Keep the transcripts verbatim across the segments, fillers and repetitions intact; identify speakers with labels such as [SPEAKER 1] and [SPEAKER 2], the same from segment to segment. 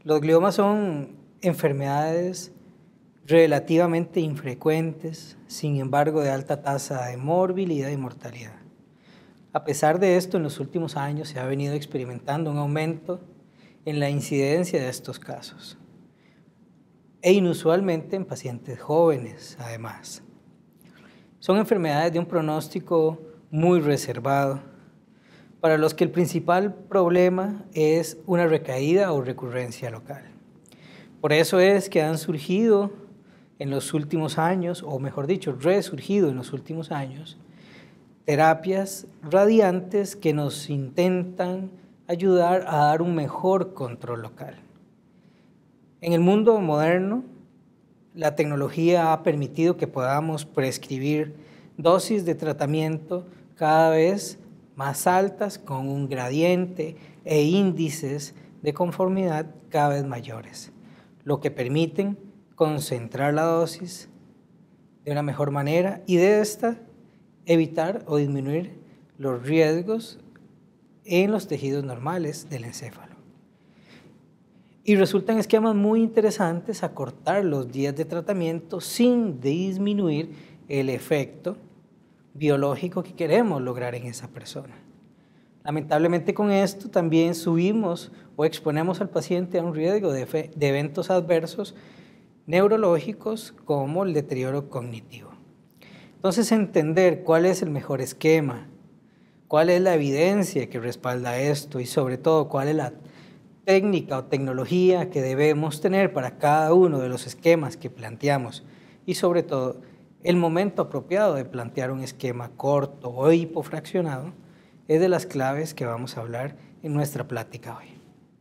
[SPEAKER 1] Los gliomas son enfermedades relativamente infrecuentes, sin embargo de alta tasa de morbilidad y mortalidad. A pesar de esto, en los últimos años se ha venido experimentando un aumento en la incidencia de estos casos, e inusualmente en pacientes jóvenes, además. Son enfermedades de un pronóstico muy reservado, para los que el principal problema es una recaída o recurrencia local. Por eso es que han surgido en los últimos años, o mejor dicho, resurgido en los últimos años, terapias radiantes que nos intentan ayudar a dar un mejor control local. En el mundo moderno, la tecnología ha permitido que podamos prescribir dosis de tratamiento cada vez más altas, con un gradiente e índices de conformidad cada vez mayores, lo que permiten concentrar la dosis de una mejor manera y de esta evitar o disminuir los riesgos en los tejidos normales del encéfalo. Y resultan esquemas muy interesantes acortar los días de tratamiento sin disminuir el efecto biológico que queremos lograr en esa persona. Lamentablemente con esto también subimos o exponemos al paciente a un riesgo de, de eventos adversos neurológicos como el deterioro cognitivo. Entonces, entender cuál es el mejor esquema, cuál es la evidencia que respalda esto y sobre todo cuál es la técnica o tecnología que debemos tener para cada uno de los esquemas que planteamos y sobre todo el momento apropiado de plantear un esquema corto o hipofraccionado es de las claves que vamos a hablar en nuestra plática hoy.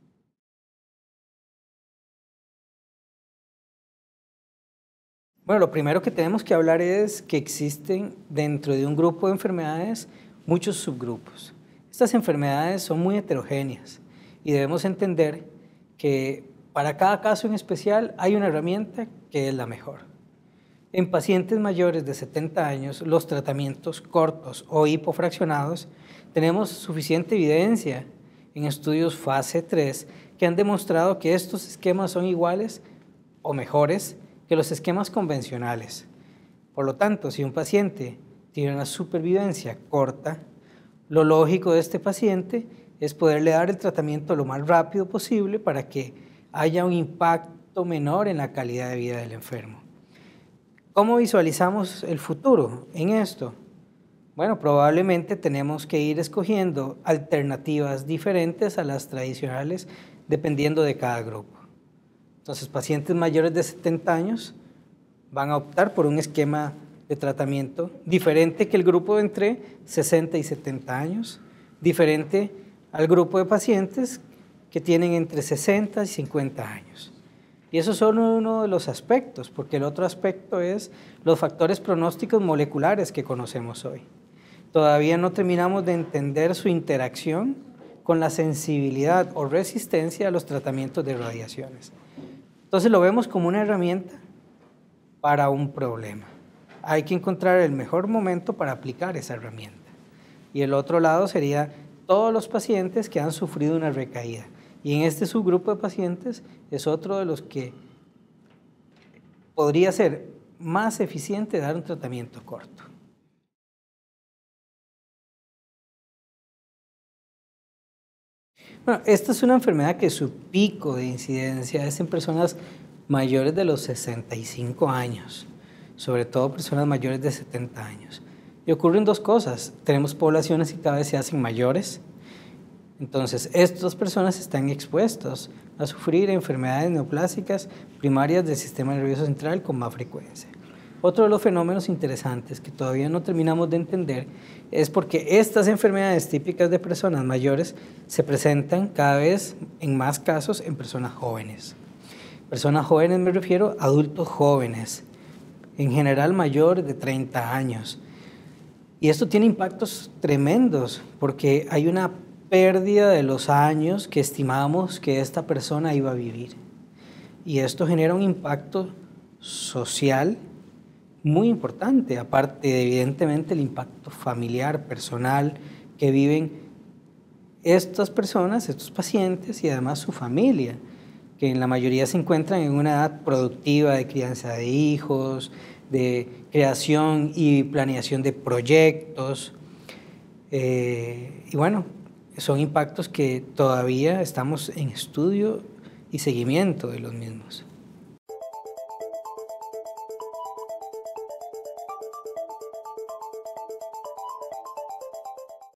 [SPEAKER 1] Bueno, lo primero que tenemos que hablar es que existen dentro de un grupo de enfermedades muchos subgrupos. Estas enfermedades son muy heterogéneas y debemos entender que para cada caso en especial hay una herramienta que es la mejor. En pacientes mayores de setenta años, los tratamientos cortos o hipofraccionados, tenemos suficiente evidencia en estudios fase tres que han demostrado que estos esquemas son iguales o mejores que los esquemas convencionales. Por lo tanto, si un paciente tiene una supervivencia corta, lo lógico de este paciente es poderle dar el tratamiento lo más rápido posible para que haya un impacto menor en la calidad de vida del enfermo. ¿Cómo visualizamos el futuro en esto? Bueno, probablemente tenemos que ir escogiendo alternativas diferentes a las tradicionales dependiendo de cada grupo. Entonces, pacientes mayores de setenta años van a optar por un esquema de tratamiento diferente que el grupo entre sesenta y setenta años, diferente al grupo de pacientes que tienen entre sesenta y cincuenta años. Y eso es solo uno de los aspectos, porque el otro aspecto es los factores pronósticos moleculares que conocemos hoy. Todavía no terminamos de entender su interacción con la sensibilidad o resistencia a los tratamientos de radiaciones. Entonces lo vemos como una herramienta para un problema. Hay que encontrar el mejor momento para aplicar esa herramienta. Y el otro lado sería todos los pacientes que han sufrido una recaída. Y en este subgrupo de pacientes es otro de los que podría ser más eficiente dar un tratamiento corto. Bueno, esta es una enfermedad que su pico de incidencia es en personas mayores de los sesenta y cinco años, sobre todo personas mayores de setenta años. Y ocurren dos cosas, tenemos poblaciones que cada vez se hacen mayores. Entonces, estas personas están expuestas a sufrir enfermedades neoplásicas primarias del sistema nervioso central con más frecuencia. Otro de los fenómenos interesantes que todavía no terminamos de entender es porque estas enfermedades típicas de personas mayores se presentan cada vez en más casos en personas jóvenes. Personas jóvenes me refiero a adultos jóvenes, en general mayores de treinta años. Y esto tiene impactos tremendos porque hay una pérdida de los años que estimábamos que esta persona iba a vivir. Y esto genera un impacto social muy importante, aparte de evidentemente el impacto familiar, personal que viven estas personas, estos pacientes y además su familia, que en la mayoría se encuentran en una edad productiva de crianza de hijos, de creación y planeación de proyectos. Eh, y bueno, son impactos que todavía estamos en estudio y seguimiento de los mismos.